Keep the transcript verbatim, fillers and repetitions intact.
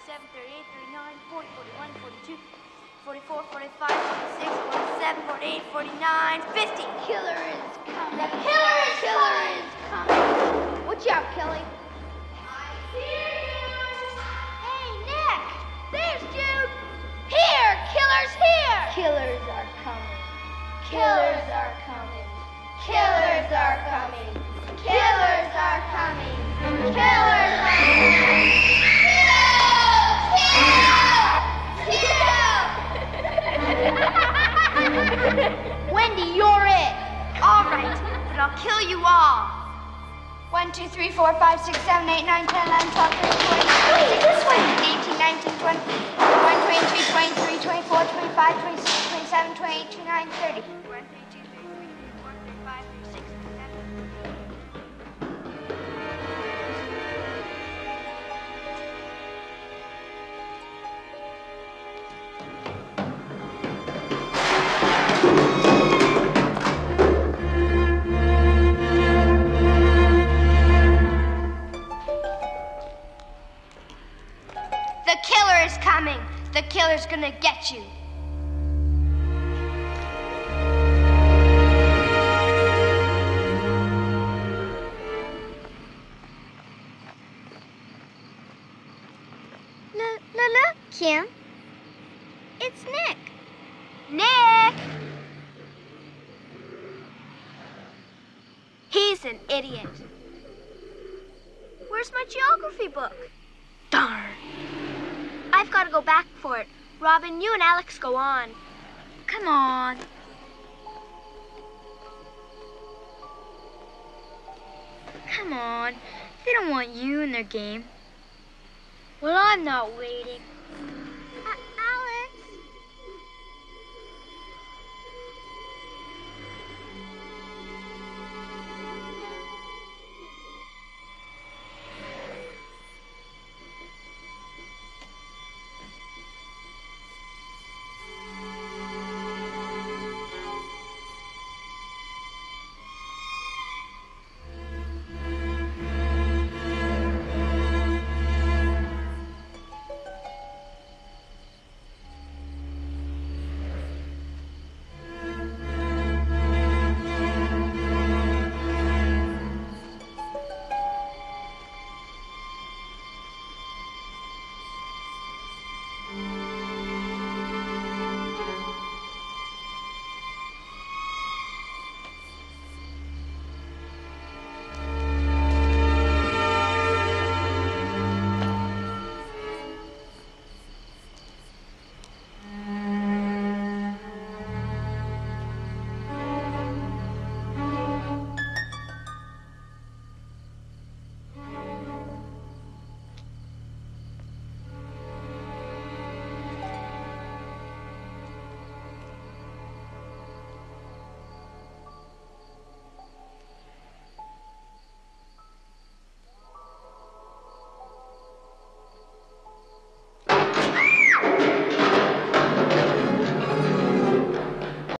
thirty-seven, thirty-eight, thirty-nine, forty, forty-one, forty-two, forty-four, forty-five, forty-six, forty-seven, forty-eight, forty-nine, fifty. Killer is coming. The killer is killer is coming. Watch out, Kelly. I hear you. Hey, Nick. There's Jude. Here, killer's here. Killers are coming. Killers are coming. Killers are coming. Killers are coming. Killers are coming. Wendy, you're it. All right, but I'll kill you all. One, two, three, four, five, six, seven, eight, nine, ten, eleven, twelve, thirteen, fourteen, fifteen, this way. eighteen, nineteen, twenty, twenty-one, twenty-two, twenty-three, twenty-four, twenty-five, twenty-six, twenty-seven, twenty-eight, twenty-nine, thirty. one, thirty-two, thirty-three, thirty-four, thirty-five, thirty-six, thirty-seven. The killer is coming. The killer's gonna get you. Look, look, look, Kim. It's Nick. Nick! He's an idiot. Where's my geography book? Darn. I've got to go back for it. Robin, you and Alex go on. Come on. Come on. They don't want you in their game. Well, I'm not waiting.